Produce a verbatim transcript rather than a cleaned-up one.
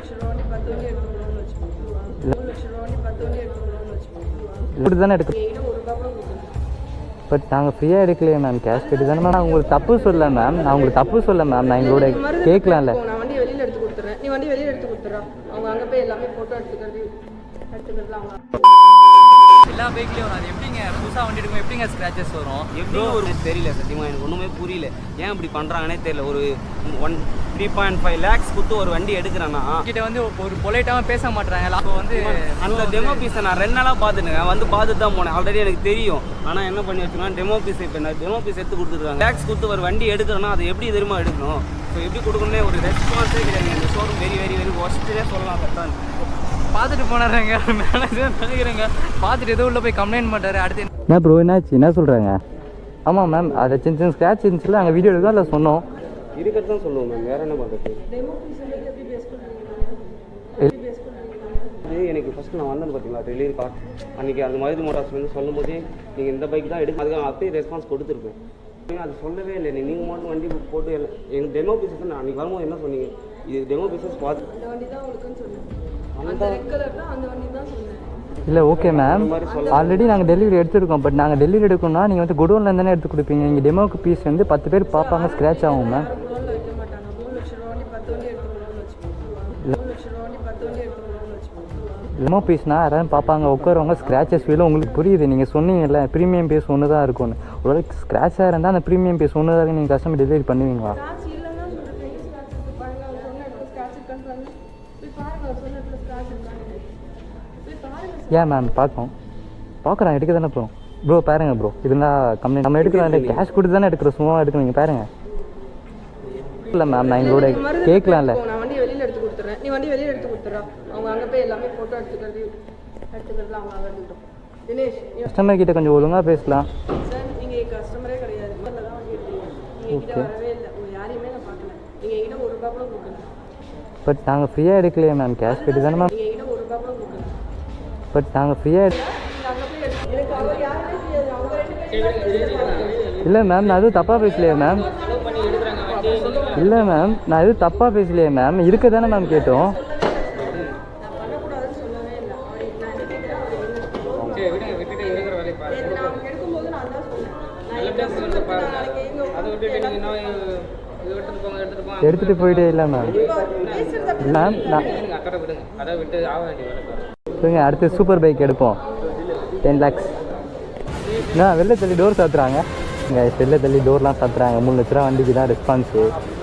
இப்படி தானே எடுக்க பட் நாங்கள் ஃப்ரீயாக எடுக்கலையே மேம், கேஷ் கட்டி தானே மேம். நான் உங்களுக்கு தப்பு சொல்ல மேம், நான் உங்களுக்கு தப்பு சொல்ல மேம், நான் எங்களோட கேட்கலாம்ல. நான் வண்டி வெளியில் எடுத்து கொடுத்துறேன், நீ வண்டி வெளியில் எடுத்து கொடுத்துறா. அவங்க அங்கே போய் எல்லாமே ஃபோட்டோ எடுத்துக்கிறது எடுத்துக்கிறதுலாம் அவங்க எல்லா பைக்லேயும் வரும். அது எப்படிங்க புதுசாக வண்டி எடுக்கும் எப்படிங்க ஸ்க்ராச்சஸ் வரும்? எப்படி ஒரு தெரியல சத்தியமாக, எனக்கு ஒன்றுமே புரியல. ஏன் இப்படி பண்ணுறாங்கன்னே தெரியல. ஒரு one three point five lakhs கொடுத்து ஒரு வண்டி எடுக்கிறேன்னா கிட்ட வந்து ஒரு பொலைட்டாகவும் பேச மாட்டாங்க. அப்போ வந்து அந்த டெமோ பீஸை நான் ரெண்டு நாளாக பார்த்துட்டுங்க, வந்து பார்த்துட்டு தான் போனேன். ஆல்ரெடி எனக்கு தெரியும். ஆனால் என்ன பண்ணி வச்சுக்கோன்னா டெமோ பீஸ் இப்போ நான் டெமோ பீஸ் எடுத்து கொடுத்துருக்காங்க. லேக்ஸ் கொடுத்து ஒரு வண்டி எடுக்கிறேன்னா அது எப்படி தெரியுமா எடுக்கணும்? ஸோ எப்படி கொடுக்கணும்னே ஒரு ரெஸ்பான்ஸே கிடையாது. இந்த ஷோரூம் வெரி வெரி வெரி ஒஸ்ட்டே சொல்லலாம். கரெக்டாக பார்த்துட்டு போனாருங்க மேனேஜர் நினைக்கிறேங்க. பார்த்துட்டு எதுவும் உள்ள போய் கம்ப்ளைண்ட் பண்ணுறாரு. அடுத்து என்ன ப்ரோ என்னாச்சு, என்ன சொல்கிறாங்க? ஆமாம் மேம், அதை சின்ன சின்ன ஸ்க்ராட்ச் இருந்துச்சுல, அங்கே வீடியோ எடுக்க அதில் சொன்னோம். இருக்கிறது தான் சொல்லுவோம் மேம், வேறு என்ன பண்ணுறது? இது எனக்கு ஃபஸ்ட்டு நான் வந்தேன் பார்த்தீங்களா டெலிவரி கார்ட் அன்றைக்கி அந்த மாதிரி மோட்டார்ஸ் வந்து சொல்லும் போதே நீங்கள் இந்த பைக் தான் எடுக்க, அதுக்கு அப்பயே ரெஸ்பான்ஸ் கொடுத்துருப்பேன். அது சொல்லவே இல்லை. நீங்கள் மட்டும் வண்டி புக் போட்டு எங்கள் டெமோ பீசஸ் நான் அன்றைக்கி வரும்போது என்ன சொன்னீங்க? இது டெமோ பீசஸ் பார்த்து அந்த வண்டி தான் உங்களுக்குன்னு சொன்னேன். அந்த ரெட் கலர் தான் அந்த வண்டி தான் சொன்னேன். இல்லை ஓகே மேம், ஆல்ரெடி நாங்கள் டெலிவரி எடுத்துருக்கோம். பட் நாங்கள் டெலிவரி எடுக்கணும்னா நீங்கள் வந்து குடோனில் தானே எடுத்து கொடுப்பீங்க. நீங்கள் டெமோக்கு பீஸ் வந்து பத்து பேர் பார்ப்பாங்க, ஸ்க்ராட்ச் ஆகும் மேம். குடோனில் வைக்க மாட்டாங்க. மூணு லட்ச ரூபா வண்டி பத்து வண்டி எடுத்துக்கணும்னு வச்சுக்கோங்க. மூணு லட்ச ரூபா வண்டி பத்து வண்டி எடுத்துக்கணும்னு வச்சுக்கோங்க. டெமோ பீஸ்னா யாராவது பார்ப்பாங்க, உட்காருவாங்க, ஸ்க்ராச்சஸ் வீலும் உங்களுக்கு புரியுது. நீங்கள் சொன்னீங்கல்ல ப்ரீமியம் பீஸ் ஒன்று தான் இருக்கும்னு. ஒரு ஸ்க்ராட்சாக இருந்தால் அந்த ப்ரீமியம் பீஸ் ஒன்று தான் நீங்கள் கஸ்டமர் டெலிவரி பண்ணுவீங்களா? ஸ்க்ராட்ச் இல்லைன்னா சொல்லிட்டு ஸ்க்ராட்ச் இருக்கு பாருங்க. அவர் சொன்ன இடத்துல ஸ்க்ராட்ச் இருக்கான்னு பாருங்க. போய் பாருங்க, அவர் சொன்ன இடத்துல ஸ்க்ராட்ச் இருக்கான்னு போய் பாருங்க. ஏன் மேம் பார்க்கணும், பார்க்குறேன், எடுக்க தானே போகிறோம். ப்ரோ பாருங்க ப்ரோ, இருந்தால் கம்ப்ளைண்ட் நம்ம எடுக்கிறோம் இல்லை, கேஷ் கொடுத்து தானே எடுக்கிறோம், சும்மா எடுக்கணும். நீங்கள் பாருங்க. இல்லை மேம், நான் எங்களோட கேட்கலாம்ல. நான் வண்டி வெளியில் எடுத்து கொடுத்துறேன், நீ வண்டி வெளியில் எடுத்து கொடுத்துறா. அவங்க அங்கே போய் எல்லாமே ஃபோட்டோ எடுத்துக்கிறது எடுத்துக்கிறதுலாம் அவங்க அங்கே எடுத்துக்கிட்டோம். தினேஷ் கஸ்டமர் கிட்ட கொஞ்சம் ஒழுங்காக பேசலாம் சார். நீங்கள் கஸ்டமரே கிடையாது, முதல்ல தான் வண்டி எடுத்தீங்க. நீங்கள் கிட்ட வரவே இல்லை, உங்கள் யாரையுமே நான் பார்க்கல. நீங்கள் கிட்ட ஒரு ரூபா கூட கொடுக்கல. பட் நாங்கள் ஃப்ரீயாக எடுக்கலையே மேம், கேஷ் கட்டி தானே மேம். நீங்கள் கிட்ட ஒரு ரூபா கூட கொடுக்கல. பட் நாங்கள் ஃப்ரீயாக எடு நீங்கள் அங்கே போய் எடுத்து எனக்கு அவர் யாருமே தெரியாது. அவங்க ரெண்டு பேரும் இல்லை மேம், நான் எதுவும் தப்பாக பேசலையே மேம். இல்லை மேம், நான் எதுவும் தப்பாக பேசலையே மேம், இருக்க தானே மேம் கேட்டோம். நான் பண்ணக்கூடாதுன்னு சொல்லவே இல்லை. அவர் நான் என்ன கேட்குறேன், அவர் என்ன விட்டுட்டு இருக்கிற வேலையை பாருங்க. நேற்று நான் அவங்க எடுக்கும்போது நான் தான் சொன்னேன். நான் எங்கள் நாளைக்கு எங்கள் அதை விட்டுட்டு நீங்கள் இன்னும் இது எடுத்துட்டு போங்க எடுத்துட்டு போங்க எடுத்துகிட்டு போயிட்டே இல்லை மேம். பேசுகிறத மேம் நான் நீங்கள் அக்கறை விடுங்க, அதை விட்டு ஆக வேண்டிய வேலை பாருங்க. சொல்லுங்க, அடுத்து சூப்பர் பைக் எடுப்போம். டென் லேக்ஸ் நான் வெளில தள்ளி டோர் சாத்துறாங்க. இங்கே வெளில தள்ளி டோர்லாம் சாத்துறாங்க. மூணு லட்ச ரூபா வண்டிக்கு தான் ரெஸ்பான்ஸு.